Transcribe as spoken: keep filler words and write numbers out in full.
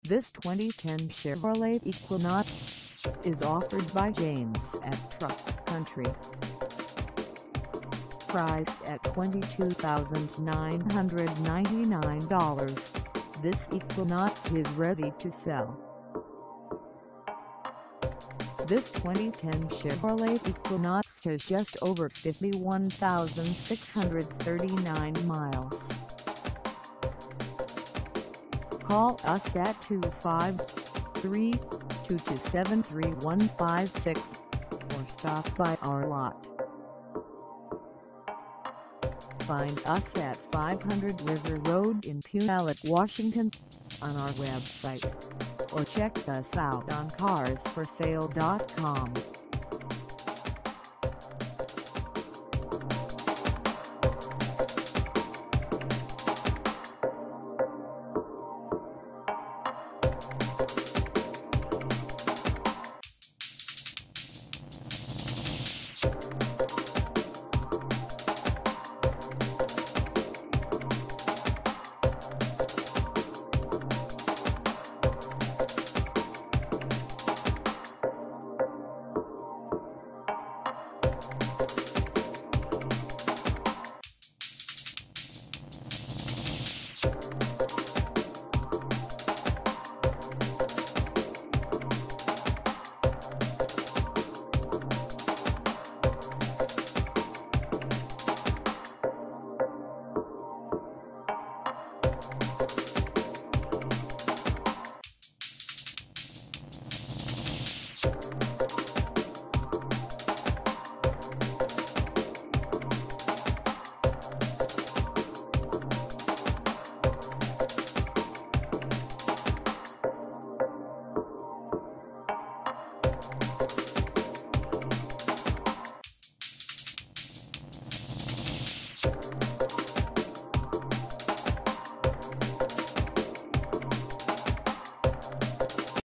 This twenty ten Chevrolet Equinox is offered by James at Truck Country. Priced at twenty-two thousand nine hundred ninety-nine dollars, this Equinox is ready to sell. This twenty ten Chevrolet Equinox has just over fifty-one thousand six hundred thirty-nine miles. Call us at two five three, two two seven, three one five six or stop by our lot. Find us at five hundred River Road in Puyallup, Washington, on our website, or check us out on cars for sale dot com.